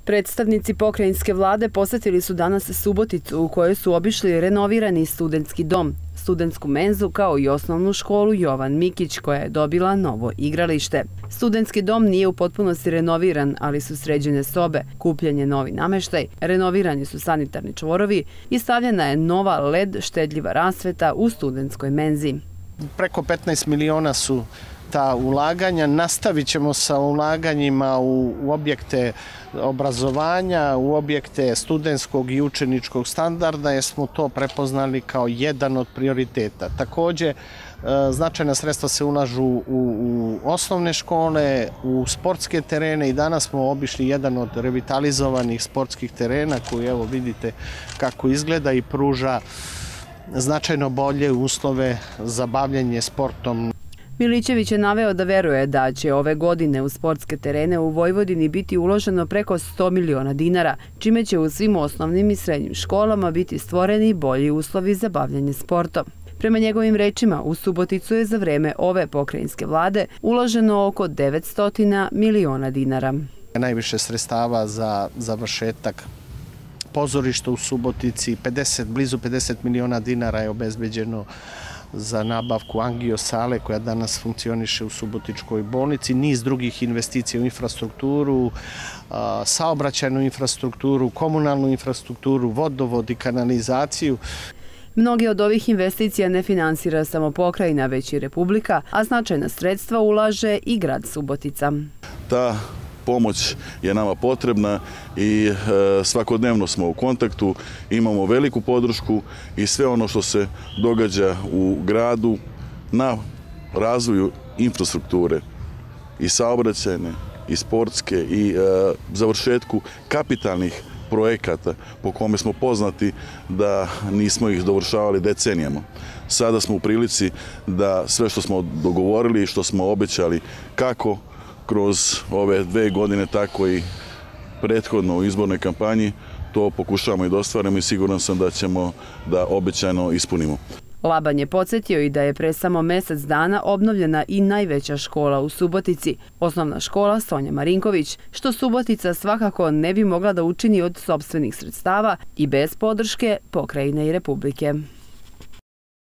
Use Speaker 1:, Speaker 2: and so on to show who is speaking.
Speaker 1: Predstavnici pokrajinske vlade posjetili su danas Suboticu u kojoj su obišli renovirani studentski dom, studentsku menzu kao i osnovnu školu Jovan Mikić koja je dobila novo igralište. Studentski dom nije u potpunosti renoviran, ali su sređene sobe, kupljen je novi nameštaj, renovirani su sanitarni čvorovi i stavljena je nova LED štedljiva rasveta u studentskoj menzi.
Speaker 2: Preko 15 miliona su ta ulaganja. Nastavit ćemo sa ulaganjima u objekte obrazovanja, u objekte studentskog i učeničkog standarda jer smo to prepoznali kao jedan od prioriteta. Također, značajna sredstva se ulažu u osnovne škole, u sportske terene i danas smo obišli jedan od revitalizovanih sportskih terena koji evo vidite kako izgleda i pruža značajno bolje uslove za bavljenje sportom.
Speaker 1: Milićević je naveo da veruje da će ove godine u sportske terene u Vojvodini biti uloženo preko 100 miliona dinara, čime će u svim osnovnim i srednjim školama biti stvoreni bolji uslovi za bavljanje sportom. Prema njegovim rečima, u Suboticu je za vreme ove pokrajinske vlade uloženo oko 900 miliona dinara.
Speaker 2: Najviše sredstava za završetak pozorišta u Subotici, blizu 50 miliona dinara je obezbeđeno za nabavku angio sale koja danas funkcioniše u Subotičkoj bolnici, niz drugih investicija u infrastrukturu, saobraćajnu infrastrukturu, komunalnu infrastrukturu, vodovod i kanalizaciju.
Speaker 1: Mnoge od ovih investicija ne finansira samo pokrajina, već i Republika, a značajna sredstva ulaže i grad Subotica.
Speaker 3: Ta pomoć je nama potrebna i svakodnevno smo u kontaktu, imamo veliku podršku i sve ono što se događa u gradu na razvoju infrastrukture i saobraćajne i sportske i završetku kapitalnih projekata po kome smo poznati da nismo ih dovršavali decenijama. Sada smo u prilici da sve što smo dogovorili i što smo obećali kako kroz ove 2 godine, tako i prethodno u izbornoj kampanji, to pokušavamo i da ostvarimo i siguran sam da ćemo da obećano ispunimo.
Speaker 1: Laban je podsjetio i da je pre samo mjesec dana obnovljena i najveća škola u Subotici, osnovna škola Sonja Marinković, što Subotica svakako ne bi mogla da učini od sopstvenih sredstava i bez podrške pokrajine i Republike.